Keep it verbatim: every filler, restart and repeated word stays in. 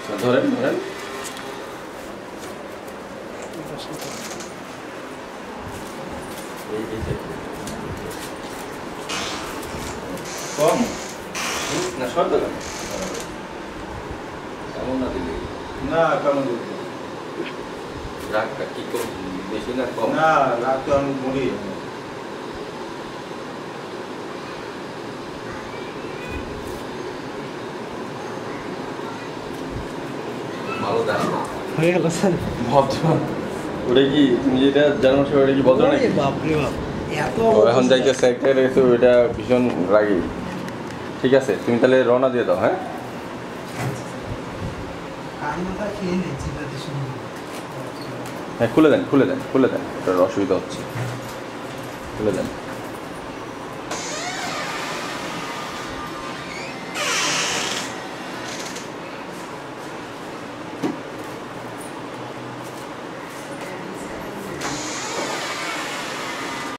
ধরেন ধরেন কম না শর্ত কেমন না দিলে না কেমন রাগটা কি কম বেশি না কম না রাগ তো আমি মরি ভালো দেখ হয়ে গেল স্যার ভদ্র ওটা কি তুমি যেটা জানো ওটা কি ভদ্র নাকি বাপরে বাপ এত এখন যাইতে সেক্টর এসে ওইটা ভীষণ রাগি ঠিক আছে তুমি তাহলে রওনা দিয়ে দাও হ্যাঁ কান্নাটা খেয়ে নিচ্ছি তাতে শুনুন হ্যাঁ খুলে দেন খুলে দেন খুলে দেন ওটার অসুবিধা হচ্ছে খুলে দেন